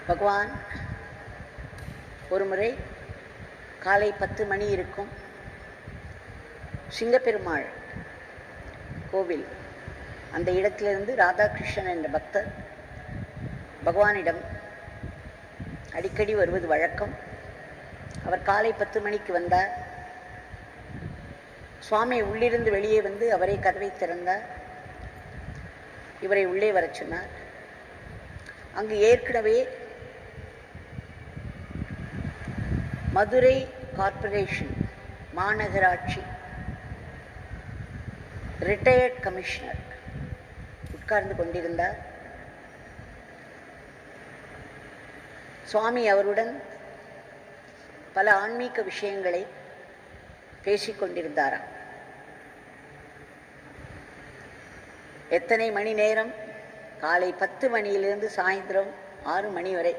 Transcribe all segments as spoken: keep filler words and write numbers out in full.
பகவான் ஒரு முறை காலை பத்து மணி இருக்கும், சிங்கப்பெருமாள் கோவில் அந்த இடத்திலிருந்து ராதாகிருஷ்ணன் என்ற பக்தர் பகவானிடம் அடிக்கடி வருவது வழக்கம். அவர் காலை பத்து மணிக்கு வந்தார். சுவாமி உள்ளிருந்து வெளியே வந்து அவரே கதவை திறந்தார். இவரை உள்ளே வரச் சொன்னார். அங்கு ஏற்கனவே மதுரை கார்ப்பரேஷன் மாநகராட்சி ரிட்டையர்ட் கமிஷனர் உட்கார்ந்து கொண்டிருந்தார். சுவாமி அவருடன் பல ஆன்மீக விஷயங்களை பேசிக் கொண்டிருந்தாராம். எத்தனை மணி நேரம்? காலை பத்து மணியிலிருந்து சாயந்தரம் ஆறு மணி வரை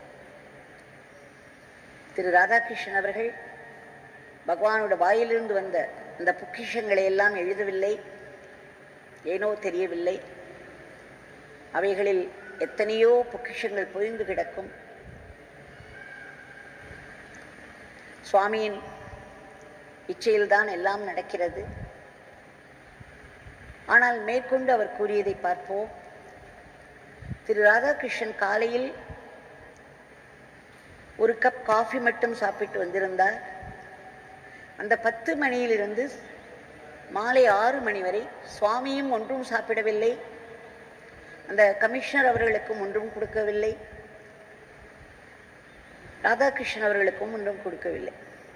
திரு ராதாகிருஷ்ணன் அவர்கள் பகவானோட வாயிலிருந்து வந்த அந்த பொக்கிஷங்களை எல்லாம் எழுதவில்லை. ஏனோ தெரியவில்லை. அவைகளில் எத்தனையோ பொக்கிஷங்கள் பொழிந்து கிடக்கும். சுவாமியின் இச்சையில்தான் எல்லாம் நடக்கிறது. ஆனால் மேற்கொண்டு அவர் கூறியதை பார்ப்போம். திரு ராதாகிருஷ்ணன் காலையில் ஒரு கப் காஃபி மட்டும் சாப்பிட்டு வந்திருந்தார். அந்த பத்து மணியிலிருந்து மாலை ஆறு மணி வரை சுவாமியும் ஒன்றும் சாப்பிடவில்லை, அந்த கமிஷனர் அவர்களுக்கும் ஒன்றும் கொடுக்கவில்லை, ராதாகிருஷ்ணன் அவர்களுக்கும் ஒன்றும் கொடுக்கவில்லை.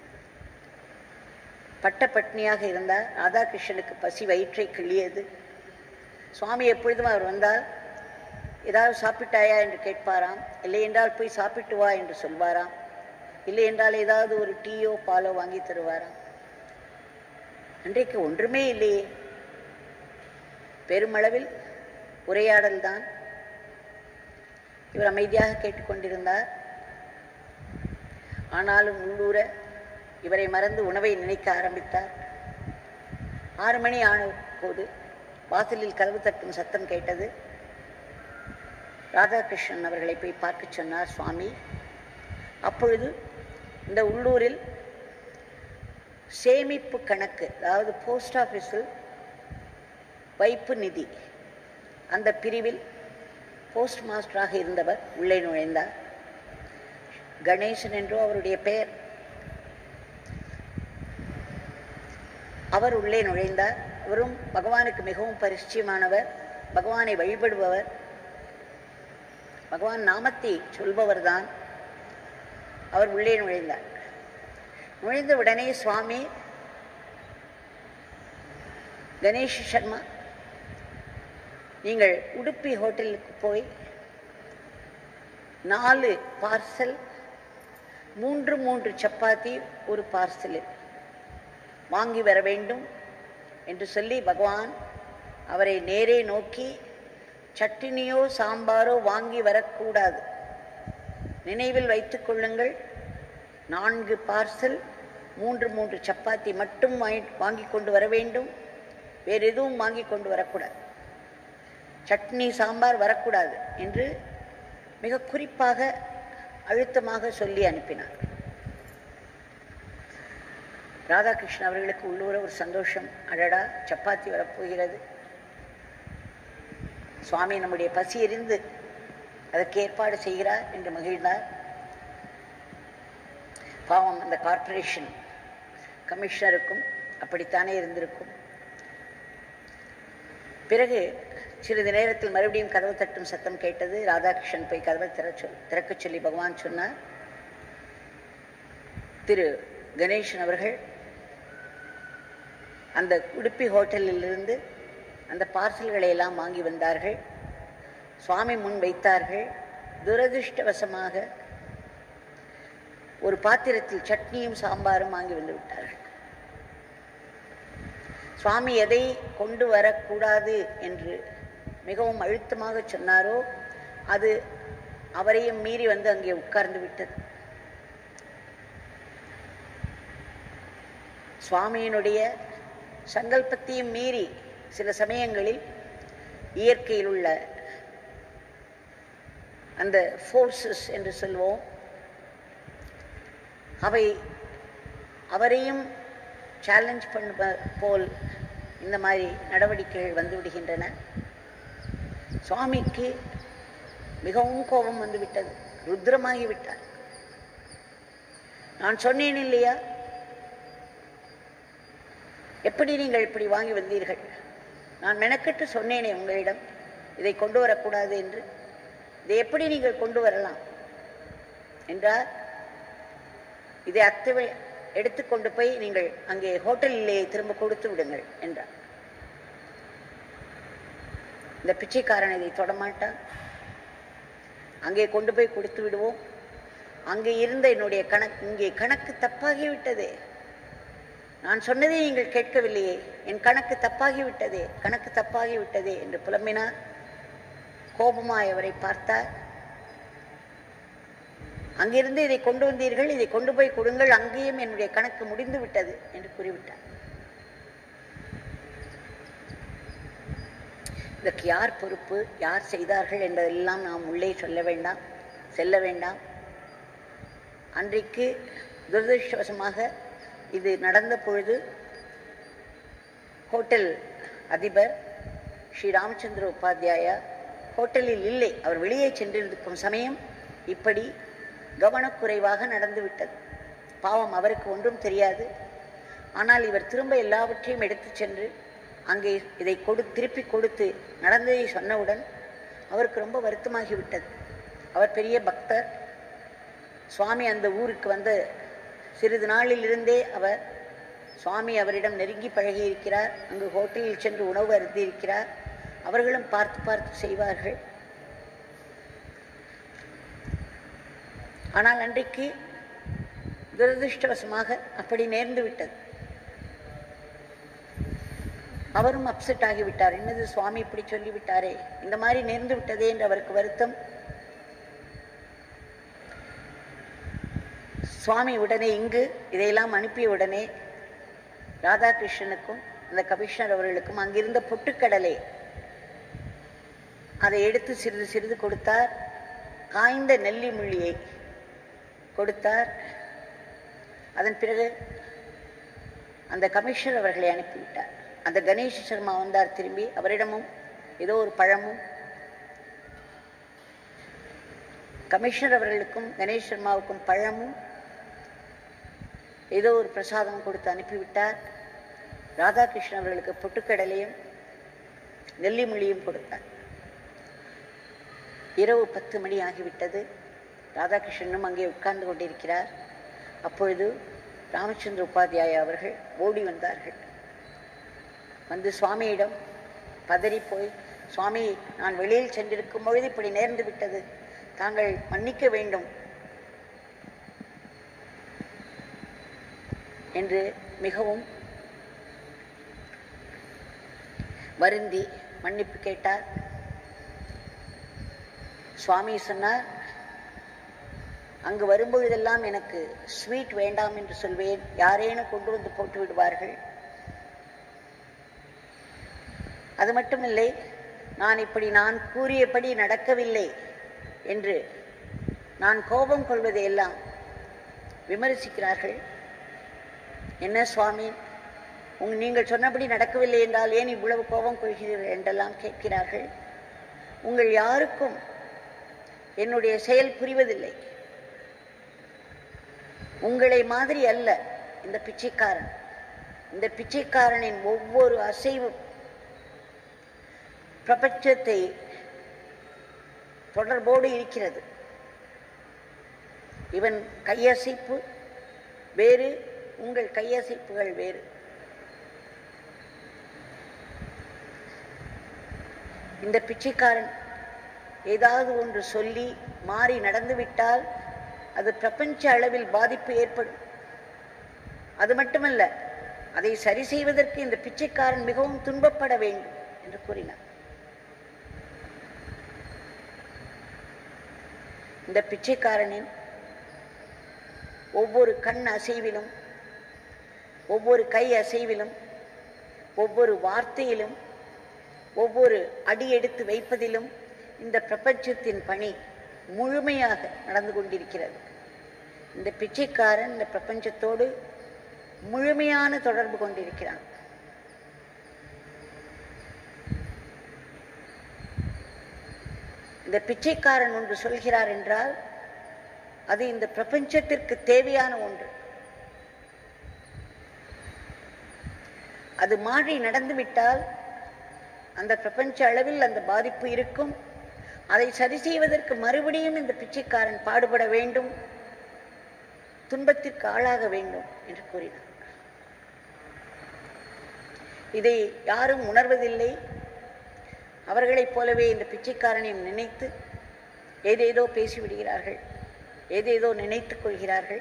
பட்ட பட்னியாக இருந்தார். ராதாகிருஷ்ணனுக்கு பசி வயிற்றை கிள்ளியது. சுவாமி எப்பொழுதும் அவர் வந்தால் ஏதாவது சாப்பிட்டாயா என்று கேட்பாராம். இல்லை என்றால் போய் சாப்பிட்டு வா என்று சொல்வாராம். இல்லை என்றால் ஏதாவது ஒரு டீயோ பாலோ வாங்கி தருவாராம். அன்றைக்கு ஒன்றுமே இல்லையே. பெருமளவில் உரையாடல் தான். இவர் அமைதியாக கேட்டுக்கொண்டிருந்தார். ஆனாலும் உள்ளூர இவரை மறந்து உணவை நினைக்க ஆரம்பித்தார். ஆறு மணி ஆன போது வாசலில் கதவு தட்டும் சத்தம் கேட்டது. ராதாகிருஷ்ணன் அவர்களை போய் பார்க்க சொன்னார் சுவாமி. அப்பொழுது இந்த உள்ளூரில் சேமிப்பு கணக்கு, அதாவது போஸ்ட் ஆஃபீஸில் வைப்பு நிதி, அந்த பிரிவில் போஸ்ட் மாஸ்டராக இருந்தவர் உள்ளே நுழைந்தார். கணேசன் என்றோ அவருடைய பெயர். அவர் உள்ளே நுழைந்தார். அவரும் பகவானுக்கு மிகவும் பரிச்சயமானவர், பகவானை வழிபடுபவர், பகவான் நாமத்தை சொல்பவர் தான். அவர் உள்ளே நுழைந்தார். நுழைந்த உடனே சுவாமி, கணேஷ் சர்மா, நீங்கள் உடுப்பி ஹோட்டலுக்கு போய் நாலு பார்சல், மூன்று மூன்று சப்பாத்தி ஒரு பார்சலில் வாங்கி வர வேண்டும் என்று சொல்லி பகவான் அவரை நேரே நோக்கி, சட்டினியோ சாம்பாரோ வாங்கி வரக்கூடாது, நினைவில் வைத்துக் கொள்ளுங்கள், நான்கு பார்சல் மூன்று மூன்று சப்பாத்தி மட்டும் வாங்கி வாங்கி கொண்டு வர வேண்டும், வேறு எதுவும் வாங்கி கொண்டு வரக்கூடாது, சட்னி சாம்பார் வரக்கூடாது என்று மிக குறிப்பாக அழுத்தமாக சொல்லி அனுப்பினார். ராதாகிருஷ்ணன் அவர்களுக்கு உள்ளூர ஒரு சந்தோஷம். அடடா, சப்பாத்தி வரப்போகிறது, சுவாமி நம்முடைய பசி எறிந்து அதற்கு ஏற்பாடு செய்கிறார் என்று மகிழ்ந்தார். பாவம், அந்த கார்ப்பரேஷன் கமிஷனருக்கும் அப்படித்தானே இருந்திருக்கும். பிறகு சிறிது நேரத்தில் மறுபடியும் கதவு தட்டும் சத்தம் கேட்டது. ராதாகிருஷ்ணன் போய் கதவை திற சொல் திறக்க சொல்லி பகவான் சொன்னார். திரு கணேசன் அவர்கள் அந்த உடுப்பி ஹோட்டலிலிருந்து அந்த பார்சல்களை எல்லாம் வாங்கி வந்தார்கள். சுவாமி முன் வைத்தார்கள். துரதிருஷ்டவசமாக ஒரு பாத்திரத்தில் சட்னியும் சாம்பாரும் வாங்கி வந்து விட்டார்கள். சுவாமி எதை கொண்டு வரக்கூடாது என்று மிகவும் அழுத்தமாக சொன்னாரோ அது அவரையும் மீறி வந்து அங்கே உட்கார்ந்து விட்டது. சுவாமியினுடைய சங்கல்பத்தையும் மீறி சில சமயங்களில் இயற்கையில் உள்ள அந்த ஃபோர்ஸஸ் என்று சொல்வோம், அவை அவரையும் சேலஞ்ச் பண்ண போல் இந்த மாதிரி நடவடிக்கைகள் வந்து விடுகின்றன. சுவாமிக்கு மிகவும் கோபம் வந்து விட்டது, ருத்ரமாகி விட்டார். நான் சொன்னேன் இல்லையா, எப்படி நீங்கள் இப்படி வாங்கி வந்தீர்கள்? நான் மெனக்கெட்டு சொன்னேனே உங்களிடம் இதை கொண்டு வரக்கூடாது என்று. இதை எப்படி நீங்கள் கொண்டு வரலாம் என்றார். இதை அத்தவை எடுத்துக்கொண்டு போய் நீங்கள் அங்கே ஹோட்டலிலே திரும்ப கொடுத்து விடுங்கள் என்றார். இந்த பிச்சைக்காரன் இதை தொடமாட்டான். அங்கே கொண்டு போய் கொடுத்து விடுவோம். அங்கே இருந்த என்னுடைய கணக்கு இங்கே கணக்கு தப்பாகிவிட்டதே, நான் சொன்னதை நீங்கள் கேட்கவில்லையே, என் கணக்கு தப்பாகிவிட்டதே, கணக்கு தப்பாகிவிட்டதே என்று புலம்பினார். கோபமாய் அவரை பார்த்தார். அங்கிருந்து இதை கொண்டு வந்தீர்கள், இதை கொண்டு போய் கொடுங்கள், அங்கேயும் என்னுடைய கணக்கு முடிந்து விட்டது என்று கூறிவிட்டார். இதற்கு யார் பொறுப்பு, யார் செய்தார்கள் என்பதெல்லாம் நாம் உள்ளே சொல்ல வேண்டாம், செல்ல வேண்டாம். அன்றைக்கு துரதிருஷ்டவசமாக இது நடந்த பொழுது ஹோட்டல் அதிபர் ஸ்ரீ ராமச்சந்திர உபாத்தியாயா ஹோட்டலில் இல்லை, அவர் வெளியே சென்றிருக்கும் சமயம் இப்படி கவனக்குறைவாக நடந்துவிட்டது. பாவம், அவருக்கு ஒன்றும் தெரியாது. ஆனால் இவர் திரும்ப எல்லாவற்றையும் எடுத்து சென்று அங்கே இதை கொடு திருப்பி கொடுத்து நடந்ததை சொன்னவுடன் அவருக்கு ரொம்ப வருத்தமாகிவிட்டது. அவர் பெரிய பக்தர். சுவாமி அந்த ஊருக்கு வந்த சிறிது நாளிலிருந்தே அவர் சுவாமி அவரிடம் நெருங்கி பழகியிருக்கிறார். அங்கு ஹோட்டலில் சென்று உணவு அருந்தியிருக்கிறார். அவர்களும் பார்த்து பார்த்து செய்வார்கள். ஆனால் அன்றைக்கு துரதிருஷ்டவசமாக அப்படி நேர்ந்து விட்டது. அவரும் அப்செட் ஆகிவிட்டார். என்னது, சுவாமி இப்படி சொல்லிவிட்டாரே, இந்த மாதிரி நேர்ந்து விட்டதே என்று அவருக்கு வருத்தம். சுவாமி உடனே இங்கு இதையெல்லாம் அனுப்பிய உடனே ராதாகிருஷ்ணனுக்கும் அந்த கமிஷனர் அவர்களுக்கும் அங்கிருந்த பொட்டுக்கடலை அதை எடுத்து சிறிது சிறிது கொடுத்தார். காய்ந்த நெல்லி முள்ளியை கொடுத்தார். அதன் பிறகு அந்த கமிஷனர் அவர்களை அனுப்பிவிட்டார். அந்த கணேஷ் சர்மா வந்தார் திரும்பி. அவரிடமும் ஏதோ ஒரு பழமும், கமிஷனர் அவர்களுக்கும் கணேஷ் சர்மாவுக்கும் பழமும் ஏதோ ஒரு பிரசாதம் கொடுத்து அனுப்பிவிட்டார். ராதாகிருஷ்ணன் அவர்களுக்கு பொட்டுக்கடலையும் நெல்லி முள்ளியும் கொடுத்தார். இரவு பத்து மணி ஆகிவிட்டது. ராதாகிருஷ்ணனும் அங்கே உட்கார்ந்து கொண்டிருக்கிறார். அப்பொழுது ராமச்சந்திர உபாத்தியாயா அவர்கள் ஓடி வந்தார்கள். வந்து சுவாமியிடம் பதறி போய், சுவாமி, நான் வெளியில் சென்றிருக்கும் பொழுது இப்படி நேர்ந்து விட்டது, தாங்கள் மன்னிக்க வேண்டும் என்று மிகவும் வருந்தி மன்னிப்பு கேட்டார். சுவாமி சொன்னார், அங்கு வரும்பொழுதெல்லாம் எனக்கு ஸ்வீட் வேண்டாம் என்று சொல்வேன், யாரேனும் கொண்டு வந்து போட்டு விடுவார்கள். அது மட்டுமில்லை, நான் இப்படி நான் கூறியபடி நடக்கவில்லை என்று நான் கோபம் கொள்வதையெல்லாம் விமர்சிக்கிறார்கள். என்ன சுவாமி, உங் நீங்கள் சொன்னபடி நடக்கவில்லை என்றால் ஏன் இவ்வளவு கோபம் கொள்கிறீர்கள் என்றெல்லாம் கேட்கிறார்கள். உங்கள் யாருக்கும் என்னுடைய செயல் புரிவதில்லை. உங்களை மாதிரி அல்ல இந்த பிச்சைக்காரன். இந்த பிச்சைக்காரனின் ஒவ்வொரு அசைவும் பிரபஞ்சத்தை தொடர்போடு இருக்கிறது. இவன் கையசைப்பு வேறு, உங்கள் கையசைப்புகள் வேறு. இந்த பிச்சைக்காரன் ஏதாவது ஒன்று சொல்லி மாறி நடந்துவிட்டால் அது பிரபஞ்ச அளவில் பாதிப்பு ஏற்படும். அது மட்டுமல்ல, அதை சரி செய்வதற்கு இந்த பிச்சைக்காரன் மிகவும் துன்பப்பட வேண்டும் என்று கூறினார். இந்த பிச்சைக்காரனின் ஒவ்வொரு கண் அசைவிலும், ஒவ்வொரு கை அசைவிலும், ஒவ்வொரு வார்த்தையிலும், ஒவ்வொரு அடி எடுத்து வைப்பதிலும் இந்த பிரபஞ்சத்தின் பணி முழுமையாக நடந்து கொண்டிருக்கிறது. இந்த பிச்சைக்காரன் இந்த பிரபஞ்சத்தோடு முழுமையான தொடர்பு கொண்டிருக்கிறான். இந்த பிச்சைக்காரன் ஒன்று சொல்கிறார் என்றால் அது இந்த பிரபஞ்சத்திற்கு தேவையான ஒன்று. அது மாறி நடந்துவிட்டால் அந்த பிரபஞ்ச அளவில் அந்த பாதிப்பு இருக்கும். அதை சரி செய்வதற்கு மறுபடியும் இந்த பிச்சைக்காரன் பாடுபட வேண்டும், துன்பத்திற்கு ஆளாக வேண்டும் என்று கூறினார். இதை யாரும் உணர்வதில்லை. அவர்களைப் போலவே இந்த பிச்சைக்காரனையும் நினைத்து ஏதேதோ பேசிவிடுகிறார்கள், ஏதேதோ நினைத்துக் கொள்கிறார்கள்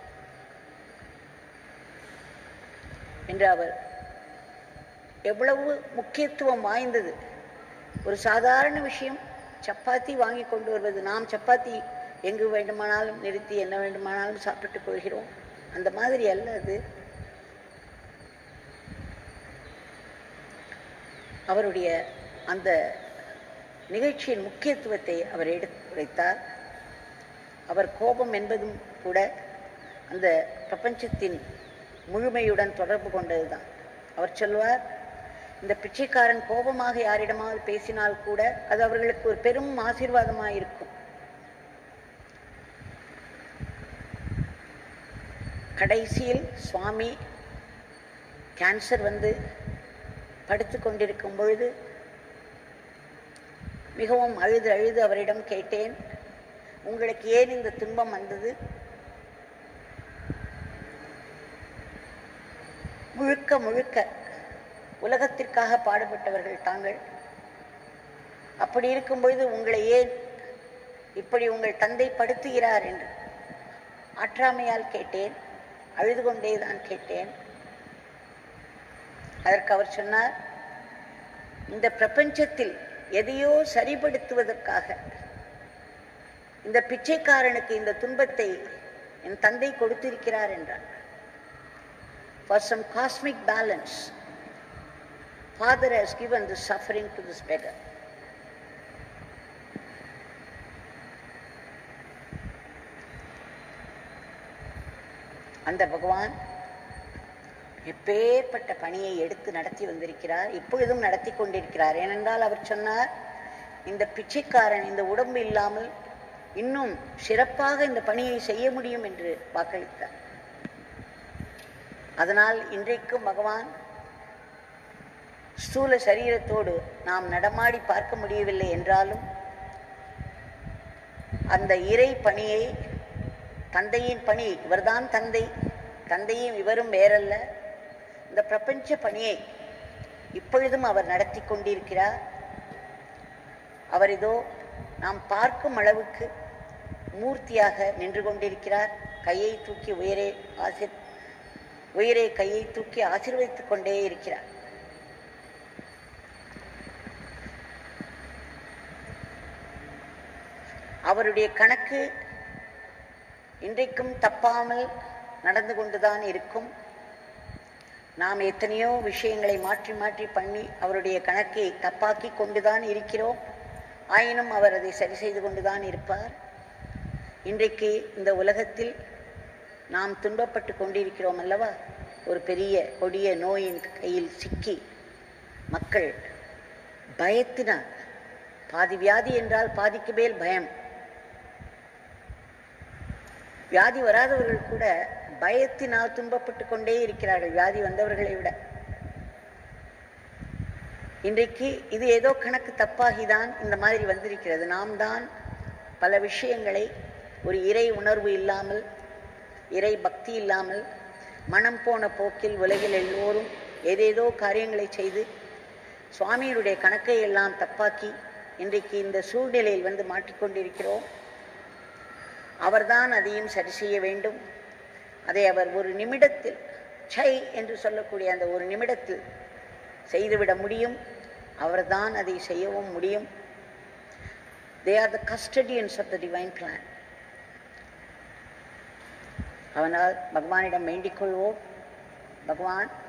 என்று அவர் எவ்வளவு முக்கியத்துவம் வாய்ந்தது. ஒரு சாதாரண விஷயம், சப்பாத்தி வாங்கி கொண்டு வருவது. நாம் சப்பாத்தி எங்கு வேண்டுமானாலும் நிறுத்தி என்ன வேண்டுமானாலும் சாப்பிட்டுக் கொள்கிறோம். அந்த மாதிரி அல்ல அது. அவருடைய அந்த நிகழ்ச்சியின் முக்கியத்துவத்தை அவர் எடுத்துரைத்தார். அவர் கோபம் என்பதும் கூட அந்த பிரபஞ்சத்தின் முழுமையுடன் தொடர்பு கொண்டதுதான். அவர் சொல்வார், இந்த பிச்சைக்காரன் கோபமாக யாரிடமாவது பேசினால் கூட அது அவர்களுக்கு ஒரு பெரும் ஆசீர்வாதமாக இருக்கும். கடைசியில் சுவாமி கேன்சர் வந்து படுத்து கொண்டிருக்கும் பொழுது மிகவும் அழுது அழுது அவரிடம் கேட்டேன், உங்களுக்கு ஏன் இந்த துன்பம் வந்தது? முழுக்க முழுக்க உலகத்திற்காக பாடுபட்டவர்கள் தாங்கள். அப்படி இருக்கும் பொழுது உங்களை ஏன் இப்படி உங்கள் தந்தை படுத்துகிறார் என்று ஆற்றாமையால் கேட்டேன், அழுது கொண்டேதான் கேட்டேன். அதற்கு அவர் சொன்னார், இந்த பிரபஞ்சத்தில் எதையோ சரிபடுத்துவதற்காக இந்த பிச்சைக்காரனுக்கு இந்த துன்பத்தை என் தந்தை கொடுத்திருக்கிறார் என்றார். For some cosmic balance, Father has given this suffering to this beggar. அந்த பகவான் எப்பேற்பட்ட பணியை எடுத்து நடத்தி வந்திருக்கிறார், இப்பொழுதும் நடத்தி கொண்டிருக்கிறார். ஏனென்றால் அவர் சொன்னார், இந்த பிச்சைக்காரன் இந்த உடம்பு இல்லாமல் இன்னும் சிறப்பாக இந்த பணியை செய்ய முடியும் என்று வாக்களித்தார். அதனால் இன்றைக்கும் பகவான் ஸ்தூல சரீரத்தோடு நாம் நடமாடி பார்க்க முடியவில்லை என்றாலும் அந்த இறை பணியை, தந்தையின் பணி, இவர்தான் தந்தை, தந்தையும் இவரும் வேறல்ல, இந்த பிரபஞ்ச பணியை இப்பொழுதும் அவர் நடத்தி கொண்டிருக்கிறார். அவர் இதோ நாம் பார்க்கும் அளவுக்கு மூர்த்தியாக நின்று கொண்டிருக்கிறார். கையை தூக்கி உயரே ஆசிர் உயிரை கையை தூக்கி ஆசீர்வதித்துக் கொண்டே இருக்கிறார். அவருடைய கணக்கு இன்றைக்கும் தப்பாமல் நடந்து கொண்டுதான் இருக்கும். நாம் எத்தனையோ விஷயங்களை மாற்றி மாற்றி பண்ணி அவருடைய கணக்கை தப்பாக்கி கொண்டுதான் இருக்கிறோம். ஆயினும் அவர் அதை சரி செய்து கொண்டுதான் இருப்பார். இன்றைக்கு இந்த உலகத்தில் நாம் துன்பப்பட்டு கொண்டிருக்கிறோம் அல்லவா? ஒரு பெரிய கொடிய நோயின் கையில் சிக்கி மக்கள் பயத்தினால், பாதி வியாதி என்றால் பாதிக்கு மேல் பயம், வியாதி வராதவர்கள் கூட பயத்தினால் துன்பப்பட்டு கொண்டே இருக்கிறார்கள், வியாதி வந்தவர்களை விட. இன்றைக்கு இது ஏதோ கணக்கு தப்பாகிதான் இந்த மாதிரி வந்திருக்கிறது. நாம் தான் பல விஷயங்களை ஒரு இறை உணர்வு இல்லாமல், இறை பக்தி இல்லாமல், மனம் போன போக்கில் உலகில் எல்லோரும் ஏதேதோ காரியங்களை செய்து சுவாமியினுடைய கணக்கை எல்லாம் தப்பாக்கி இன்றைக்கு இந்த சூழ்நிலையில் வந்து மாற்றிக்கொண்டிருக்கிறோம். அவர்தான் அதையும் சரி செய்ய வேண்டும். அதை அவர் ஒரு நிமிடத்தில், சை என்று சொல்லக்கூடிய அந்த ஒரு நிமிடத்தில் செய்துவிட முடியும். அவர்தான் அதை செய்யவும் முடியும். They are the custodians of the divine plan. அவனால் பகவானிடம் வேண்டிக் கொள்வோம், பகவான்